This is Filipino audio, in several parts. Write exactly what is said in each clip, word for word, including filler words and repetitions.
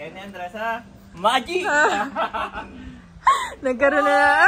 Kaya ni Andres ha? Magic! Nagkaroon na.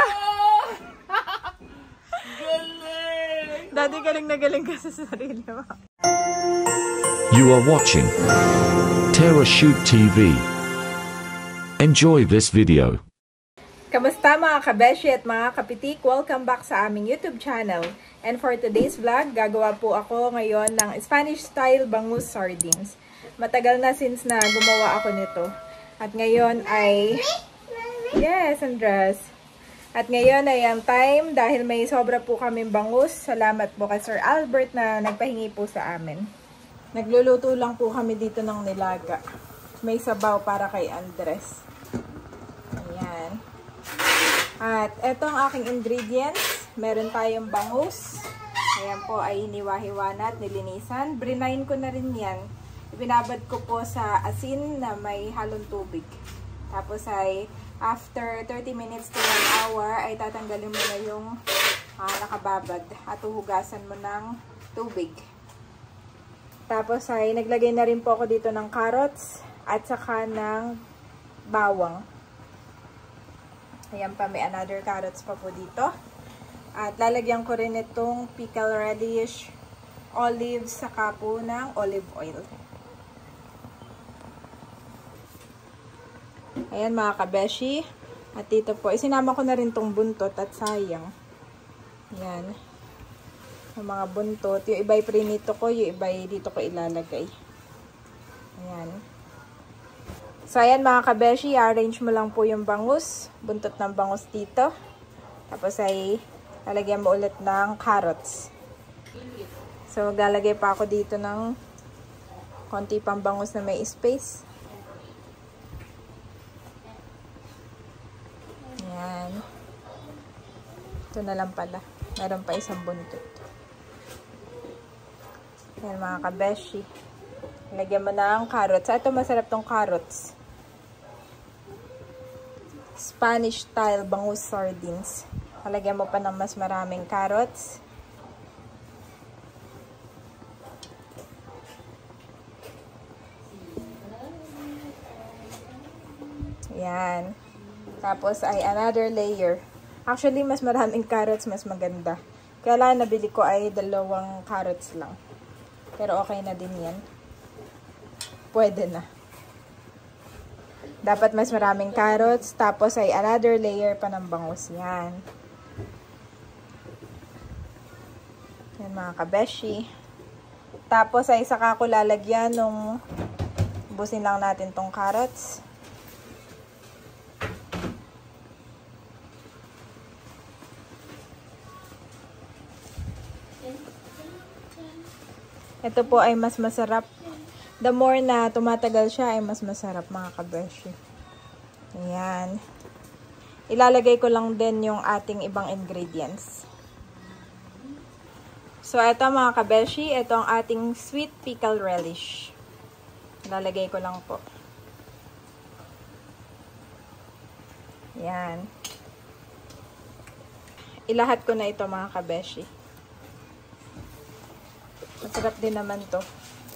Galing! Dati galing na galing ka sa sarili mo. You are watching TerraShoot T V. Enjoy this video. Kamusta mga kabeshi at mga kapitik? Welcome back sa aming YouTube channel. And for today's vlog, gagawa po ako ngayon ng Spanish style bangus sardines. Matagal na since na gumawa ako nito. At ngayon ay... Yes, Andres. At ngayon ay ang time dahil may sobra po kaming bangus. Salamat po kay Sir Albert na nagpahingi po sa amin. Nagluluto lang po kami dito ng nilaga. May sabaw para kay Andres. Ayan. At eto ang aking ingredients. Meron tayong bangus. Ayan po ay hiniwa-hiwa na at nilinisan. Brinahin ko na rin yan. Ibinabad ko po sa asin na may halong tubig. Tapos ay after thirty minutes to one hour ay tatanggalin mo na yung uh, nakababad at uhugasan mo ng tubig. Tapos ay naglagay na rin po ako dito ng carrots at saka ng bawang. Ayan pa, may another carrots pa po dito. At lalagyan ko rin itong pickled radish, olives, saka po ng olive oil. Ayan mga kabeshi. At dito po, isinama ko na rin tong buntot at sayang. Ayan. Yung mga buntot. Yung iba'y prinito ko, yung iba'y dito ko ilalagay. Ayan. So, ayan mga kabeshi, arrange mo lang po yung bangus. Buntot ng bangus dito. Tapos ay lalagyan mo ulit ng carrots. So, maglalagay pa ako dito ng konti pang bangus na may space. Ayan. Ito na lang pala. Meron pa isang buntot. Ayan mga kabeshi. Lagyan mo na ang carrots. Ito masarap tong carrots. Spanish style bangus sardines. Lagyan mo pa ng mas maraming carrots. Ayan. Tapos ay another layer. Actually, mas maraming carrots, mas maganda. Kaya lang nabili ko ay dalawang carrots lang. Pero okay na din yan. Pwede na. Dapat mas maraming carrots. Tapos ay another layer pa ng bangus. Yan. Yan mga kabeshi. Tapos ay saka ko lalagyan nung busin lang natin tong carrots. Ito po ay mas masarap. The more na tumatagal siya ay mas masarap mga kabeshi. Ayan. Ilalagay ko lang din yung ating ibang ingredients. So, ito mga kabeshi, ito ang ating sweet pickle relish. Ilalagay ko lang po. Ayan. Ilahat ko na ito mga kabeshi. Masarap din naman to.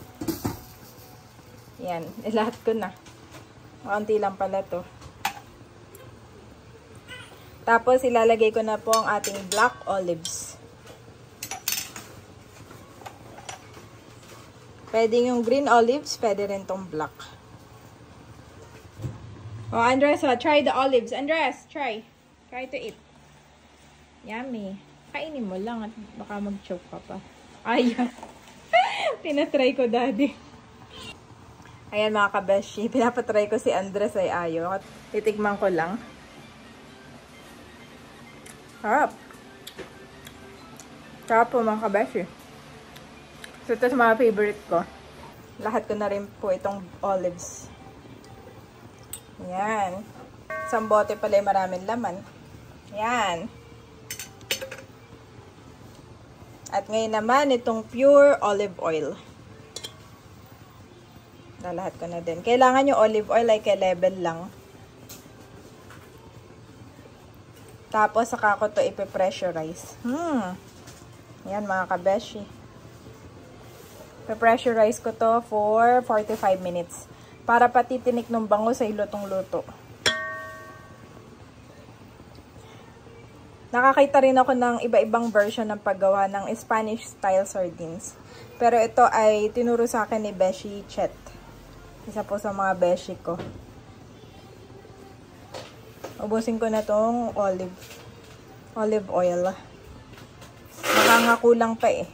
Yan, ilahat ko na. Kaunti lang pala to. Tapos, ilalagay ko na po ang ating black olives. Pwede yung green olives, pwede rin tong black. Oh, Andres, oh, try the olives. Andres, try. Try to eat. Yummy. Kainin mo lang at baka mag-choke ka pa. Ayan. Tinatry ko, daddy. Ayan mga kabeshi. Pinapatry ko si Andres ay ayaw. Titikman ko lang. Sarap. Sarap po mga kabeshi. So ito sa mga favorite ko. Lahat ko na rin po itong olives. Ayan. Isang bote pala yung maraming laman. Ayan. At ngayon naman, itong pure olive oil. Lalahat ko na din. Kailangan yung olive oil ay kay-level lang. Tapos, saka ko ito ipipressurize. Hmm. Ayan mga kabeshi. Ipipressurize ko to for forty-five minutes. Para pati tinik ng bangus ay lutong-luto. Nakakita rin ako ng iba-ibang version ng paggawa ng Spanish style sardines. Pero ito ay tinuro sa akin ni Beshi Chet. Isa po sa mga beshi ko. Ubusin ko na tong olive olive oil. Nakangakulang pa eh.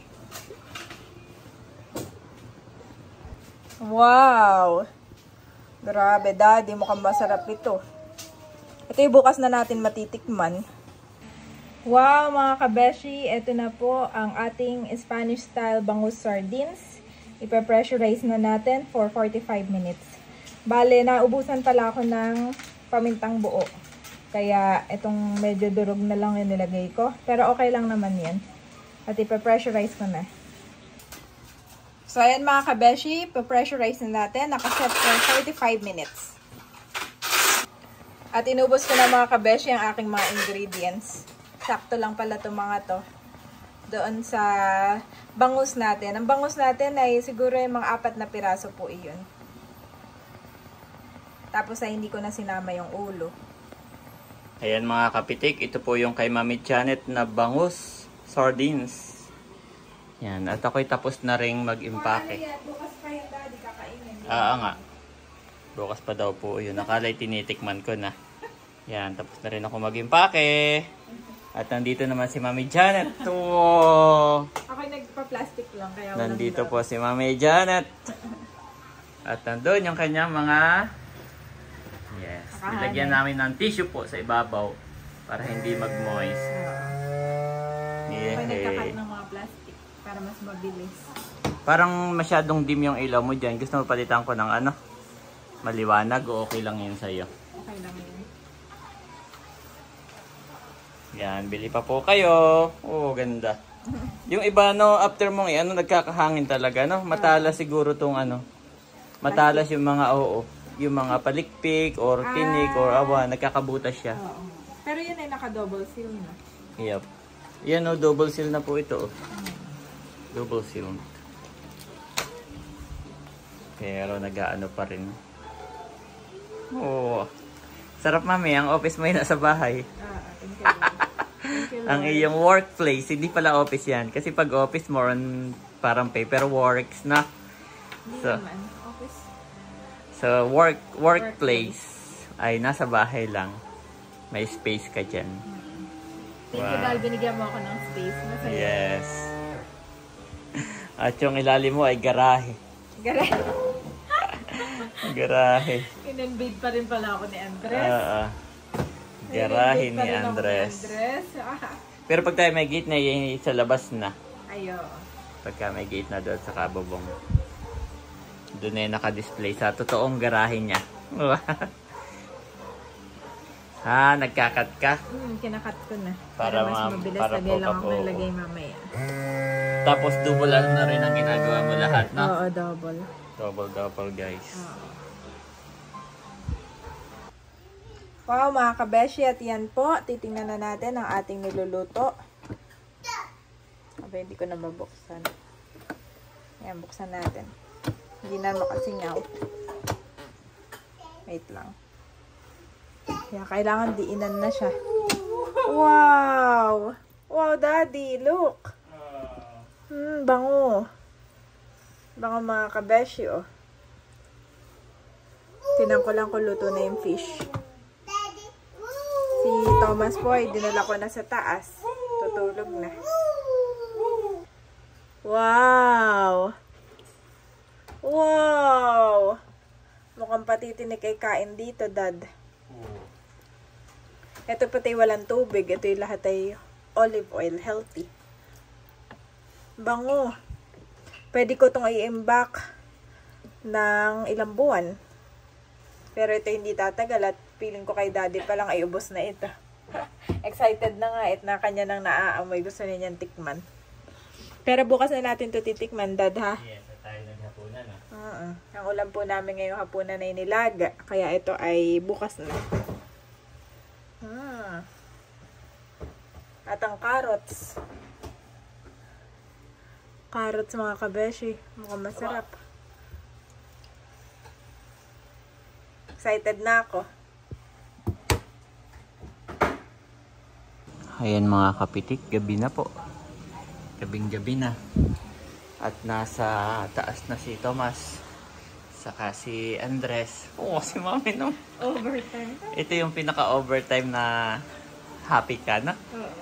Wow! Grabe, daddy. Mukhang masarap ito. Ito yung bukas na natin matitikman. Wow, mga kabeshi. Ito na po ang ating Spanish style bangus sardines. Ipa-pressurize na natin for forty-five minutes. Bale, naubusan pala ako ng pamintang buo. Kaya, itong medyo durog na lang yung nilagay ko. Pero okay lang naman yan. At ipa-pressurize ko na. So, ayan mga kabeshi. Ipa-pressurize na natin. Nakaset for forty-five minutes. At inubos ko na mga kabeshi ang aking mga ingredients. Sakto lang pala itong mga to. Doon sa bangus natin. Ang bangus natin ay siguro yung mga apat na piraso po iyon. Tapos ay hindi ko na sinama yung ulo. Ayan mga kapitik, ito po yung kay Mami Janet na bangus sardines. Yan, at ako'y tapos na ring mag-impake. Bukas pa yan, daddy, kakainin. Ah, nga. Bukas pa daw po yun. Nakala'y tinitikman ko na. Yan, tapos na rin ako mag-impake. At nandito naman si Mami Janet. Oh. Ako'y nagpa-plastic lang. Kaya Nandito po si Mami Janet. At nandun yung kanyang mga... Yes. Nilagyan namin ng tissue po sa ibabaw para hindi mag-moist. Yeah. Ako'y nagkakat ng mga plastic para mas mabilis. Parang masyadong dim yung ilaw mo dyan. Gusto mo palitan ko ng ano? Maliwanag o okay lang yun sa'yo? Okay lang yun. Yan, bili pa po kayo. Oh, ganda. Yung iba, no, after mong ano, nagkakahangin talaga, no? Matalas siguro tong ano. Matalas yung mga, oo, yung mga palikpik or tinik or awa, nagkakabutas siya. Oo. Pero yun ay naka-double seal na. Yep. Yan, no, double seal na po ito. Oh. Double seal. Pero nag-aano pa rin. Oh. Sarap, mami. Ang office mo yun nasa bahay. Ah, thank you. Ang iyong workplace, hindi pala office yan. Kasi pag office, more on parang paperworks na. Hindi So, naman. Office. so work workplace ay nasa bahay lang. May space ka dyan. Thank you dahil binigyan mo ako ng space. Masaya. Yes. At yung ilalim mo ay garahe. Garahe. Garahe. In-invade pa rin pala ako ni Andres. Uh, garahe ni In-invade pa rin ako Andres. ni Andres. Ah. Pero pag tayo may gate na, yun sa labas na. Ayo. Pagka may gate na doon sa kabubong. Doon ay naka-display sa totoong garahe niya. Ha, nagkakat ka? Hmm, kinakat ko na. Para Para mas ma- mabilis. para Lagay po lang ka ako po. nilagay mamaya. Tapos double na rin ang ginagawa mo lahat, no? Oo, double. Double, double, guys. Oo. Wow, mga kabeshi, at yan po. Titingnan na natin ang ating niluluto. Aba, hindi ko na mabuksan. Ayan, buksan natin. Hindi na makasingaw. Wait lang. Kaya kailangan diinan na siya. Wow! Wow, daddy, look! Hmm, bango. Bango mga kabeshi, oh. Tinan ko lang kung luto na yung fish. Si Thomas po ay dinala ko na sa taas. Tutulog na. Wow! Wow! Mukhang patitinik ay kain dito, Dad. Ito pati walang tubig. Ito yung lahat ay olive oil. Healthy. Bango. Pwede ko itong i-imbak ng ilang buwan. Pero ito hindi tatagal at feeling ko kay Daddy pa lang ay ubos na ito. Excited na nga at na kanya nang naaamoy. Gusto niya niyang tikman. Pero bukas na natin ito titikman, Dad, ha? Yes, at tayo naghapunan, no? Uh-uh. Ang ulam po namin ngayong hapunan ay nilaga. Kaya ito ay bukas na. Hmm. At ang carrots. Carrots, mga kabeshi. Mukhang masarap. excited na ako. Ayan mga kapitik, gabi na po. Gabing gabi na. At nasa taas na si Thomas. Saka si Andres. Oo, si Mami no. Overtime. Ito yung pinaka-overtime na happy ka na. Oo.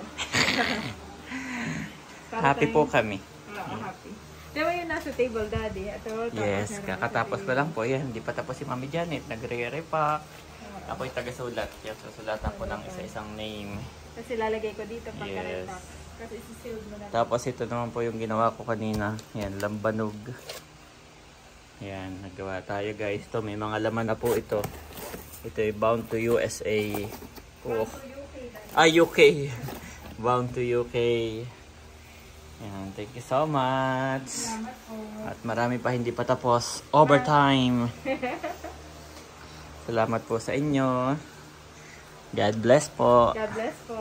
Happy po kami. Oo, happy. Diba yung nasa table, Daddy? Ito, Yes, kakatapos pa lang po. Yan, hindi pa tapos si Mami Janet. Nagre-repack. Ako'y taga-sulat. Kaya susulatan ko ng isa-isang name. Kasi lalagay ko dito pag Yes. repack. Kasi isi-sealed mo na. Tapos ito naman po yung ginawa ko kanina. Yan, lambanog. Yan, nagawa tayo guys. Ito, may mga laman na po ito. Ito ay bound to U S A. Oh. Ah, U K. Bound to U K. Yan, thank you so much. At marami pa hindi pa tapos. Overtime. Salamat po sa inyo. God bless po. God bless po.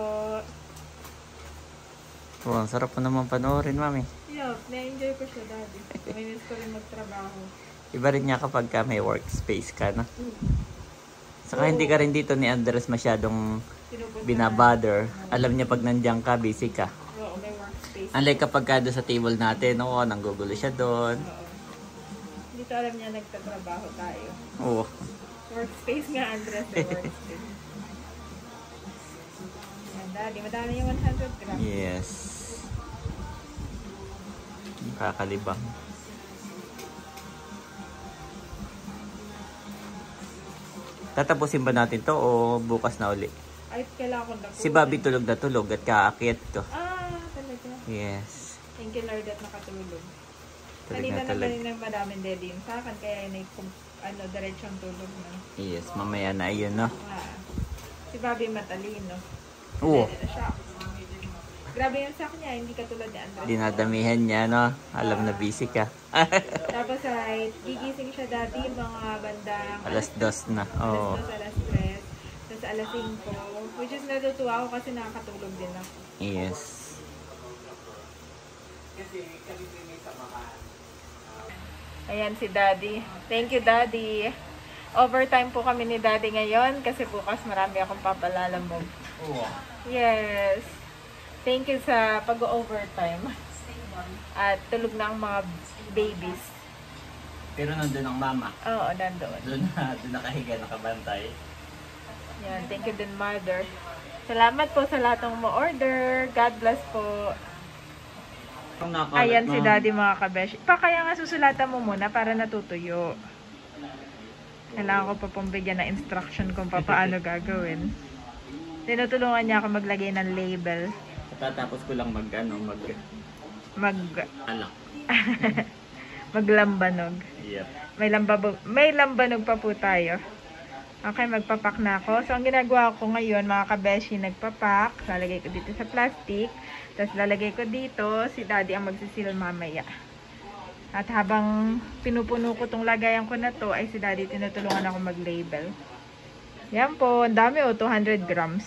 Oh, ang sarap po naman panoorin, Mami. Yup, na-enjoy ko siya, Daddy. Minis ko rin magtrabaho. Iba rin niya kapag ka may workspace ka, no? Saka hindi ka rin dito ni Andres masyadong Pinupunta binabother. Alam niya pag nandiyan ka, busy ka. Oo, may workspace. Unlike kapag ka doon sa table natin, oo, nanggugulo siya doon. Oo. Dito alam niya nagtatrabaho tayo. Oo. Workspace nga, Andres, sa workspace. Yan, Daddy. Madami yung one hundred grams. Yes. Kakalibang. Tatapusin ba natin to o bukas na uli? Ay, kailangan ko na po. Si Bobby tulog na tulog at kaakyat to. Ah, talaga. Yes. Thank you, Lord, at nakatulog. Tulog Kanina na na tulog. kanina madaming dedim sa akin, kaya yun ay kum- ano, diretsong tulog na. Yes, mamaya na ayun, no? Ah, si Bobby matalino. Oo. Hindi na siya. Grabe yung sack niya, hindi katulad ni Andres. Dinadamihan niya, no? Alam na busy ka. Tapos ay gigising siya dati mga bandang Alas dos na. Oo. alas dos, alas tres, tapos alas singko. Which is natutuwa ako kasi nakakatulog din ako. Yes. Ayan si Daddy. Thank you, Daddy. Overtime po kami ni Daddy ngayon kasi bukas marami akong papalalamog. Oo. Yes. Thank you sa pag-overtime. At tulog na ang mga babies. Pero nandun ang mama. Oo, nandoon. Doon na, doon nakahiga, nakabantay. Yan, thank you din, Mother. Salamat po sa lahat ng mo-order. God bless po. Ayan si Daddy, mga kabesh. Pa, kaya nga susulatan mo muna para natutuyo. Kailangan ko pa pong bigyan ng instruction kung pa paano gagawin. Tinutulungan niya ako maglagay ng label. Tatapos ko lang mag, ano, mag... Mag... Alak. Maglambanog. Yep. May lambanog, may lambanog pa po tayo. Okay, magpapak na ako. So, ang ginagawa ko ngayon, mga kabeshi, nagpapak. Lalagay ko dito sa plastic. Tapos, lalagay ko dito. Si Daddy ang magsisil mamaya. At habang pinupuno ko tong lagayan ko na to, ay si Daddy tinutulungan ako mag-label. Yan po. Ang dami o, two hundred grams.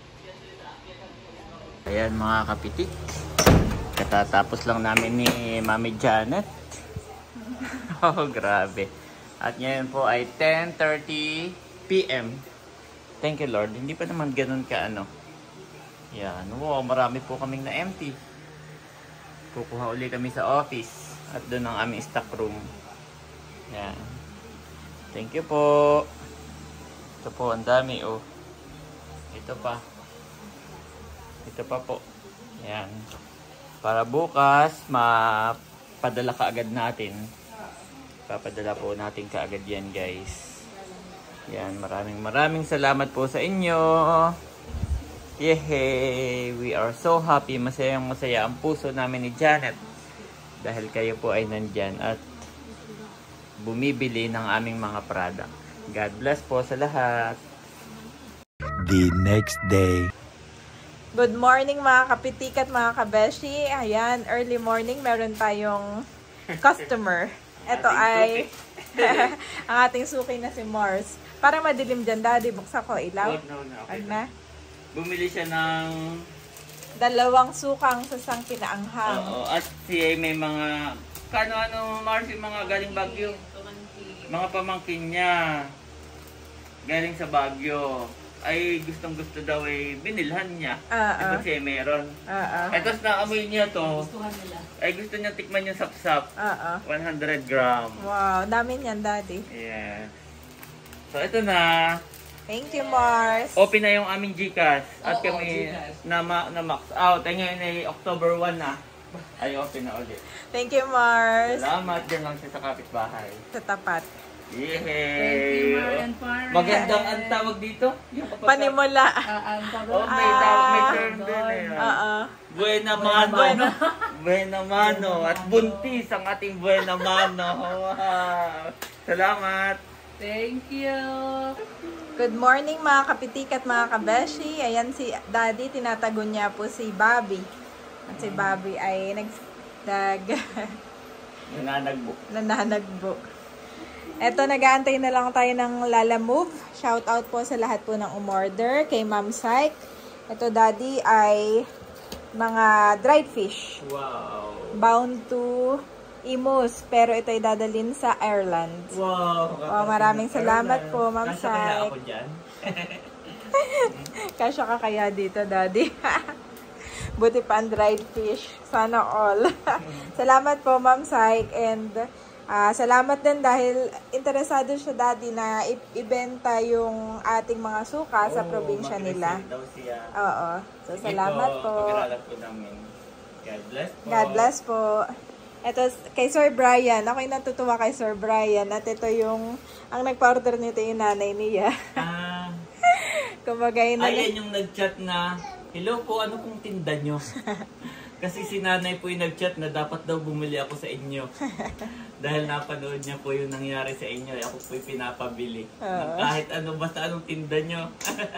Ayan mga kapitik. Katatapos lang namin ni Mami Janet. Oh, grabe. At ngayon po ay ten thirty p m Thank you, Lord. Hindi pa naman ganun ka ano. Yan. Wow, marami po kaming na-empty. Kukuha uli kami sa office. At doon ang aming stock room. Yan. Thank you po. Ito po, ang dami oh. Ito pa. Ito pa po. Yan. Para bukas, mapadala kaagad natin. Papadala po natin kaagad yan, guys. Yan. Maraming maraming salamat po sa inyo. Yehey! We are so happy. Masayang masaya ang puso namin ni Janet. Dahil kayo po ay nandyan at bumibili ng aming mga product. God bless po sa lahat. The next day. Good morning mga kapitik at mga kabeshi. Ayan, early morning meron tayong customer. Ito ay ang ating suki na si Mars. Parang madilim dyan, Daddy. Buksan ko ilaw. Wag na, wag na. Okay Wag na. Bumili siya ng... Dalawang sukang sasang pinaanghang. Oo, at siya may mga... Kano-ano, Mars, yung mga galing Baguio. Mga pamangkin niya. galing sa Baguio. Ay gustong gusto daw eh, binilhan niya. Ah, Ito ah. siya meron. Ah, ah. Ay tapos naamoy niya to. Ay gusto niya tikman yung sapsap. Ah, ah. one hundred gram. Wow, dami niyan, Daddy. Yes. So ito na. Thank you, Mars. Open na yung aming Gcash. At kami na, ma na max out. Ay ngayon ay October one na. Ay open na ulit. Thank you, Mars. Salamat. Diyan lang siya sa kapitbahay. Sa tapat. Yay! Magandang ang tawag dito? Yung kapag- Panimula. Oh, may tawag, may term din eh. Oo. Buena mano. Buena mano. At buntis ang ating buena mano. Wow. Salamat. Thank you. Good morning mga kapitik at mga kabeshi. Ayan si Daddy, tinatago niya po si Bobby. At si Bobby ay nag... nag Nananagbo. nananagbo. Eto, nag-aantay na lang tayo ng Lala Move. Shout out po sa lahat po ng umorder. Kay Ma'am Syke. Ito, Daddy, ay mga dried fish. Wow. Bound to Imus. Pero ito ay dadalhin sa Ireland. Wow. Oh, maraming salamat po, Ma'am Kasya kaya Syke. ako dyan? Kasya ka kaya dito, Daddy. Buti pa ang dried fish. Sana all. Salamat po, Ma'am Syke. And uh, salamat din dahil interesado siya, Daddy, na i- ibenta yung ating mga suka sa Oh, probinsya nila. mag-receive daw siya. Oo. So, Sige salamat po. Pag-aralan po namin. God bless po. God bless po. Ito, kay Sir Brian. Ako'y natutuwa kay Sir Brian. At ito yung, ang nagpa-order nito yung nanay niya. Ah, Kumbaga, yun na- ayan yung nag-chat na, hello po, ano pong tinda nyo? Kasi si nanay po yung nag-chat na dapat daw bumili ako sa inyo. Dahil napanood niya po yung nangyari sa inyo. Ako po yung pinapabili. Ng kahit ano, basta anong tinda nyo.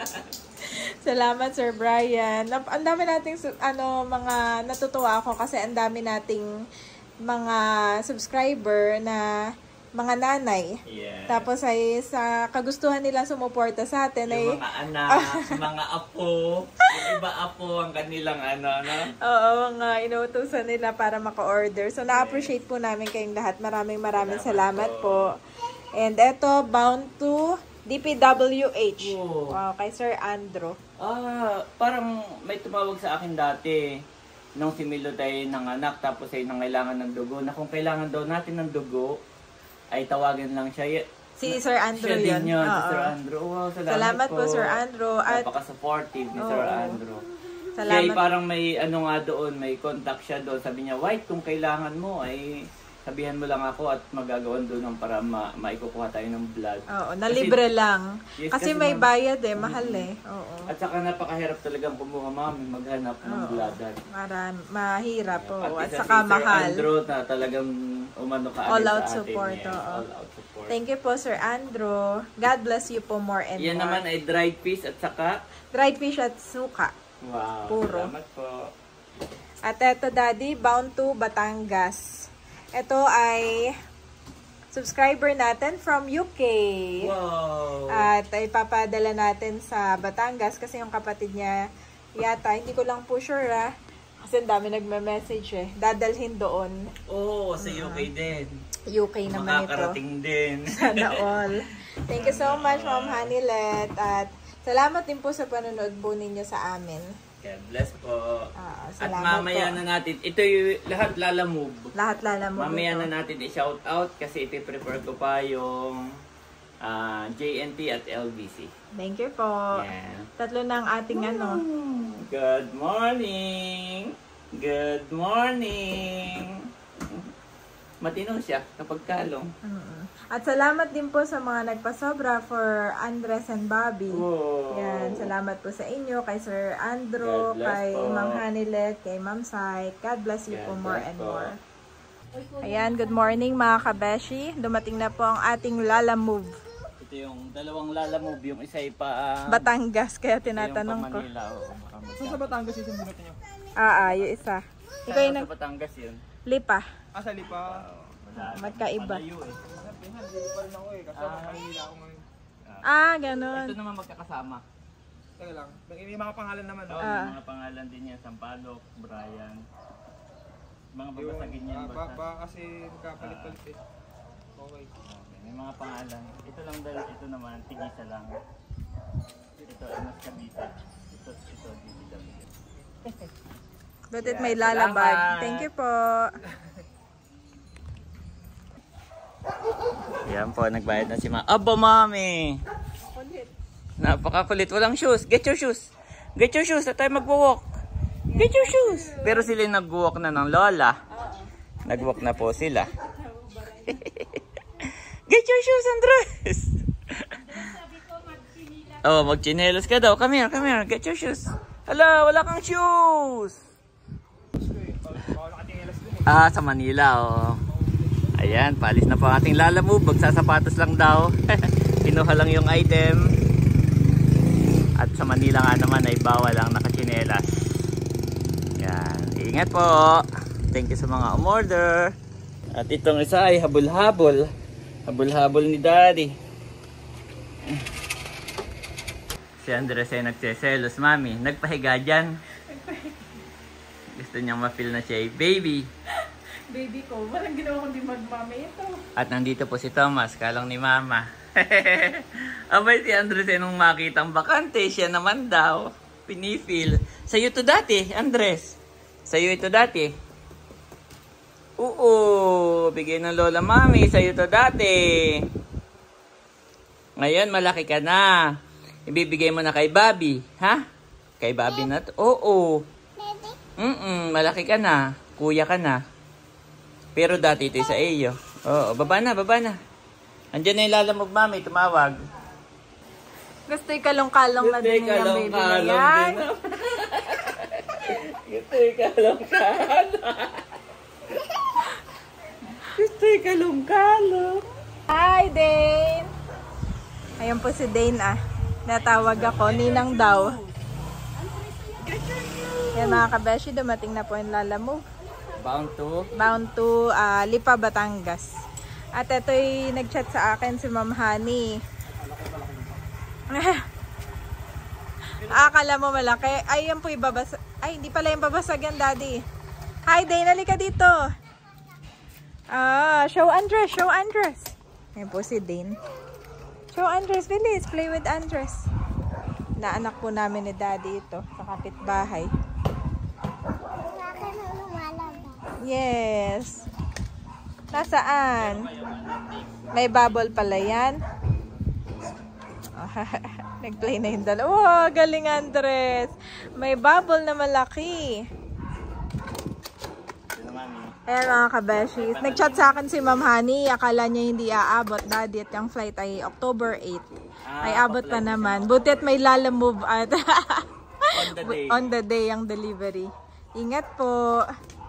Salamat, Sir Brian. Nap- Ang dami nating su- ano, mga natutuwa ako kasi ang dami nating mga subscriber na mga nanay. Yeah. Tapos ay sa kagustuhan nila sumuporta sa atin ay Yung mga anak, mga apo, yung iba apo ang kanilang ano, ano. oo, mga inuutusan nila para maka-order. So na-appreciate po namin kayong lahat. Maraming maraming salamat, po. And eto, bound to D P W H. Oh. Wow, kay Sir Andrew. Ah, parang may tumawag sa akin dati nung si Milo tayo ng anak tapos ay nangailangan ng dugo na kung kailangan daw natin ng dugo ay tawagan lang siya. Si Sir Andrew Siya din yun. yun, si Oo. Sir Andrew. Wow, salamat, Salamat po, Sir Andrew. At napaka-supportive ni Sir Oo. Andrew. Kaya salamat. parang may ano nga doon, may contact siya doon. Sabi niya, White, kung kailangan mo ay sabihan mo lang ako at magagawan doon ng para ma maikukuha tayo ng blood. Oo, na Kasi- libre lang. Yes, kasi, kasi may ma'am- bayad eh, mahal eh. Oo. At saka napakahirap talagang kumuha, mami, maghanap ng Oo. blood. Maram, mahirap po. At At isa saka si Sir mahal. Andrew na talagang umano ka All agad out sa atin, support, yes. oo. All out support. Thank you po, Sir Andrew. God bless you po more and Yan more. naman ay dried fish at saka Dried fish at suka. wow, Puro. salamat po. At eto, Daddy, bound to Batangas. Ito ay subscriber natin from U K. Wow. At ay papadala natin sa Batangas kasi yung kapatid niya yata, hindi ko lang po sure ah. Kasi ang dami nagme-message eh. Dadalhin doon. Oh, sa U K din. U K naman ito. Makakarating din. Sana all. Thank you so much, Ma'am Hanilet. At salamat din po sa panonood po ninyo sa amin. God bless po. Ah, At salamat mamaya po. na natin, ito yung lahat lalamove. Lahat lala mo Mamaya ito. na natin i-shout out kasi ipiprefer ko pa yung ah, J N T at L B C. Thank you po. Yeah. Tatlo na ang ating ano. Good morning! Good morning! Matino siya kapag kalong. Mm-mm. At salamat din po sa mga nagpasobra for Andres and Bobby. Wow. Yan, salamat po sa inyo, kay Sir Andrew, God bless kay po. Ma'am Hanilet, kay Ma'am Syke. God bless you God po more bless and po. more. Ayan, good morning mga kabeshi. Dumating na po ang ating Lala Move. Ito yung dalawang lalamove. Yung isa ay pa... ah, Batangas, kaya ito yung tinatanong pa ko. Manila. Oo, baka Saan sa Batangas yung sinulat niyo? Ah, ah, yung isa. Ikaw Saan yung sa nag... Batangas yun? Lipa. Ah, sa Lipa. Magkaiba. Malayo eh. Hindi pa rin ako eh. Kasi ako Manila ako ngayon. Ah, ganun. Ito naman magkakasama. Teka lang. May, may mga pangalan naman. Oo, No? Ah. may mga pangalan din niya. Sampalok, Brian. Mga Yung, babasagin yan ah, ba, basta. ba kasi magkapalit-palit eh. Okay. Okay. May mga pangalan. Ito lang dahil ito naman, tigisa lang. Ito, Enos Cavite. Ito, ito, D B W. Butit may lalabag. Salamat. Thank you po. Yan po, nagbayad na si Ma. Aba, mami! Napakakulit. Walang shoes. Get your shoes. Get your shoes. At tayo mag-walk. Get your shoes. Pero sila nag-walk na ng lola. Nag-walk na po sila. Get your shoes, Andres. Oh, mag-chinelos ka daw. Come here, come here. Get your shoes. Hala, wala kang shoes. Ah, sa Manila, oh. Ayan, paalis na po ang ating Lala Move. Magsasapatos lang daw. Kinuha lang yung item. At sa Manila nga naman ay bawal ang nakachinelas. Yan, ingat po. Thank you sa mga umorder. At itong isa ay habol-habol. Habol-habol ni Daddy. Si Andres ay nagseselos, Mami. Nagpahiga dyan. Gusto niyang ma-feel na siya ay baby. Baby ko, walang ginawa kundi magmami ito. At nandito po si Thomas, kalang ni Mama. Abay si Andres ay nung makita ang bakante, siya naman daw. Pinifil. Sa'yo ito dati, Andres. Sa'yo ito dati. Oo, bigay ng Lola Mami. Sa'yo ito dati. Ngayon, malaki ka na. Ibibigay mo na kay Bobby. Ha? Kay Bobby na to? Oo. Mm-mm, malaki ka na. Kuya ka na. Pero dati ito sa iyo. Oo, baba na, baba na. Andiyan na yung Lala Move, Mami, tumawag. Gusto yung kalong-kalong na din yung baby na yan. Gusto yung kalong-kalong. Gusto yung kalong-kalong. Hi, Dane! Ayan po si Dane ah. Natawag ako, ninang daw. Yan mga kabeshi, dumating na po yung Lala Move. Bound to? Bound to uh, Lipa, Batangas. At ito'y nag-chat sa akin si Ma'am Honey. Akala mo malaki. Ay, yan po ibabasa. Ay, hindi pala yung babasag yan, Daddy. Hi, Dane. Halika dito. Ah, show Andres. Show Andres. Ayan po si Dane. Show Andres. Bilis. Play with Andres. Naanak po namin ni Daddy ito sa kapitbahay. Yes. Nasaan? May bubble pala yan. Nag-play na yung dalawa. Oh, galing Andres. May bubble na malaki. Ayan mga kabeshis. Nag-chat sa akin si Ma'am Honey. Akala niya hindi aabot, Daddy. At yung flight ay October eighth. Ay abot pa naman. Buti at may Lala Move at On the day. on the day ang delivery. Ingat po.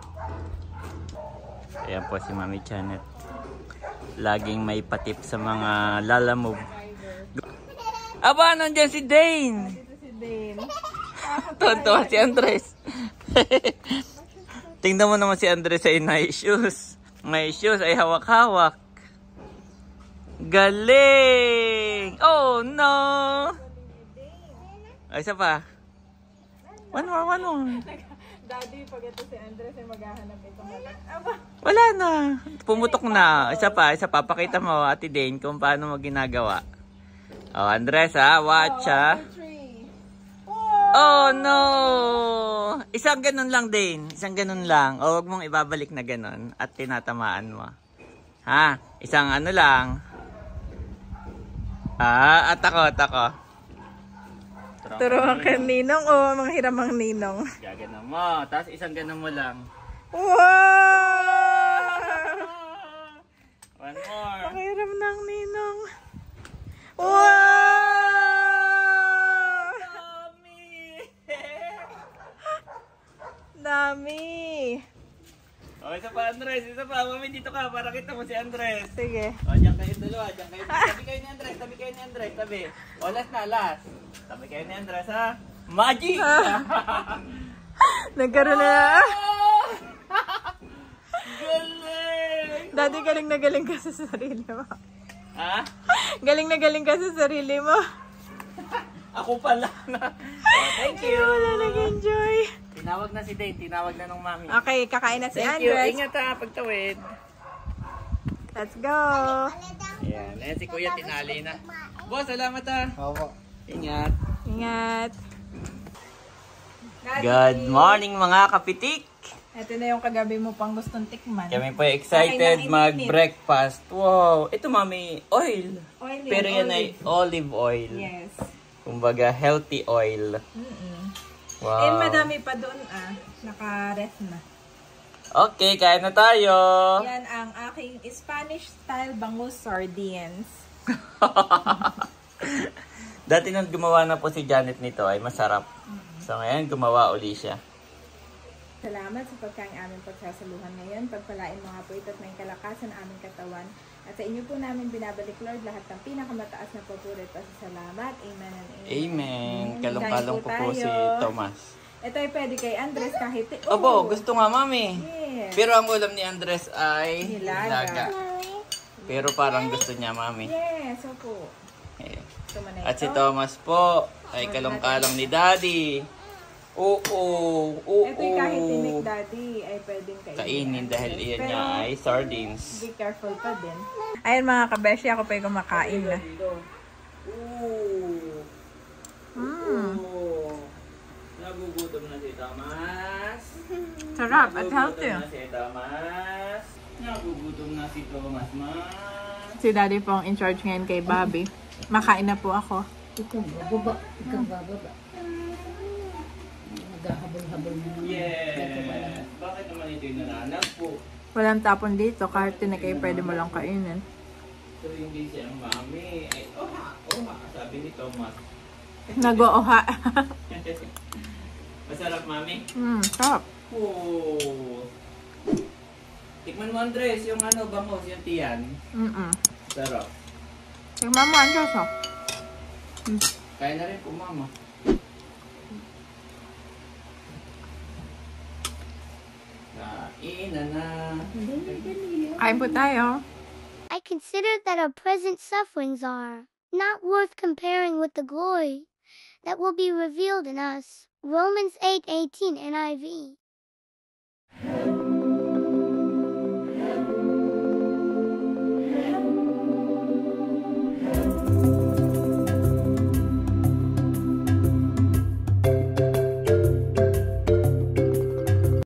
Ayan po si Mami Janet. Laging may patip sa mga Lala Move. Aba, nandyan si Dane! Ito si Dane. Tonto si Andres. Tingnan mo naman si Andres ay may shoes. May shoes ay hawak-hawak. Galing! Oh no! Ay, isa pa. One more, one more. Daddy, pag ito si Andres ay maghahanap ito malaki. Aba! Wala na. Pumutok na. Isa pa, isa pa. Pakita mo, Ate Dane, kung paano mo ginagawa. Oh, Andres ha, watch ha. Oh no! Isang ganun lang din. Isang ganun lang. O, huwag mong ibabalik na ganun at tinatamaan mo. Ha? Isang ano lang. Ah, at ako, at ako. Turuan ka ninong o oh, manghiram ang ninong. Gaganon mo. Tapos isang ganun mo lang. Wow! One more. Manghiram ng ninong. Wow! Dami! Dami! O, isa pa, Andres. Isa pa. Mami, dito ka. Para kita mo si Andres. Sige. O, dyan kayo dalawa. Dyan kayo. Tabi kayo ni Andres. Tabi kayo ni Andres. Tabi. O, last na. Last. Tabi kayo ni Andres, ha? Magic! Nagkaroon na. Galing! Daddy, galing na galing ka sa sarili mo. Ha? Galing na galing ka sa sarili mo. Ako pala na. Oh, thank you. Wala nag-enjoy. Tinawag na si Dane. Tinawag na ng mami. Okay, kakain na si Thank you. Andres. Ingat ha. Pagtawid. Let's go! Ayan. Ayan si Kuya, tinali na. Boss, salamat ha. Opo. Ingat. Ingat! Good morning mga kapitik. Ito na yung kagabi mo pang gustong tikman. Kami po excited Kain ng mag-breakfast. Wow, ito mami, oil. Oil yan, Pero yan ay olive. olive oil. Yes. Kumbaga, healthy oil. Mm-mm. Wow. Eh, madami pa doon ah. Naka-ref na. Okay, kain na tayo. Yan ang aking Spanish-style bangus sardines. Dati nung gumawa na po si Janet nito ay masarap. So ngayon, gumawa uli siya. Salamat sa pagkain aming pagsasaluhan ngayon. Pagpalain mga po ito't may kalakasan aming katawan. At sa inyo po namin binabalik, Lord, lahat ng pinakamataas na papuri at pasasalamat. Amen and amen. Amen. Amen. Kalong-kalong Kain po po si tayo. Thomas. Ito ay pwede kay Andres kahit... Opo, gusto nga mami. Yes. Pero ang ulam ni Andres ay Nilaga. nilaga. Pero parang gusto niya mami. Yes, opo. Ayan. Ito mo na At si ito. Thomas po ay kalong-kalong ni Daddy. Oo, oo, Ito ay kahit tinik, Daddy, ay pwedeng kainin. Kainin dahil Andres. iyan Pero, niya ay sardines. be careful pa din. Ayan mga kabeshi, ako pa yung kumakain na. Oo. Mm. Oo. Nagugutom na si Thomas. Sarap at healthy. Nagugutom na si Thomas. Nagugutom na si Thomas, ma. Si Daddy po ang in charge ngayon kay Bobby. Makain na po ako. Ikaw bababa, ikaw bababa. Naghahabol-habol na naman. Yes. Bakit naman ito yung nananag po? Walang tapon dito, kahit tinik ay pwede mo lang kainin. So hindi siya ang mami. Ay, oha, oha, sabi ni Thomas. Nag-ooha. Masarap, mami. Hmm, sarap. Oh. Tikman mo, Andres, yung ano, bangos, yung tiyan. Mm-mm. Sarap. Tingnan mo, Andres, oh. Kaya na rin po, mama. Kain na na. Kain po tayo. I consider that our present sufferings are not worth comparing with the glory that will be revealed in us. Romans eight eighteen N I V.